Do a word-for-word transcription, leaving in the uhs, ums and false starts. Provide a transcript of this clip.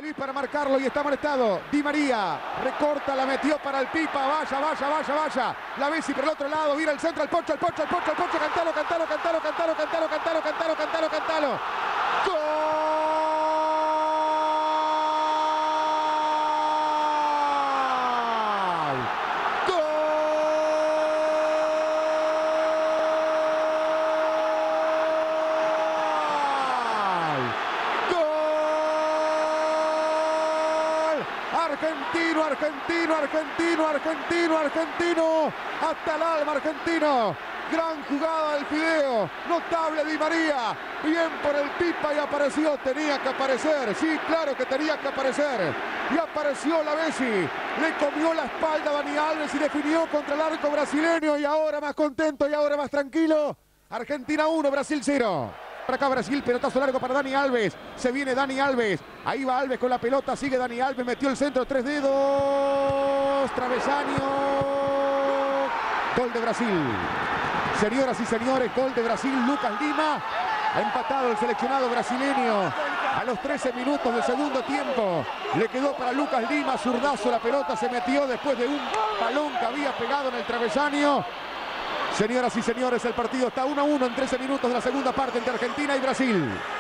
David para marcarlo y está molestado. Di María recorta, la metió para el Pipa. Vaya, vaya, vaya, vaya. La Bessi por el otro lado. Vira el centro, el Pocho, el Pocho, el Pocho, el Pocho. Cantalo, cantalo, cantalo, cantalo, cantalo, cantalo, cantalo, cantalo, cantalo. ¡Gol! Argentino, argentino, argentino, argentino, argentino, hasta el alma argentino. Gran jugada del Fideo, notable Di María, bien por el Pipa y apareció, tenía que aparecer, sí, claro que tenía que aparecer. Y apareció la Bessi, le comió la espalda a Dani Alves y definió contra el arco brasileño y ahora más contento y ahora más tranquilo. Argentina uno, Brasil cero. Para acá Brasil, pelotazo largo para Dani Alves. Se viene Dani Alves. Ahí va Alves con la pelota. Sigue Dani Alves. Metió el centro. Tres dedos. Travesaño. Gol de Brasil. Señoras y señores, gol de Brasil. Lucas Lima. Ha empatado el seleccionado brasileño. A los trece minutos del segundo tiempo. Le quedó para Lucas Lima. Zurdazo. La pelota se metió después de un balón que había pegado en el travesaño. Señoras y señores, el partido está uno a uno en trece minutos de la segunda parte entre Argentina y Brasil.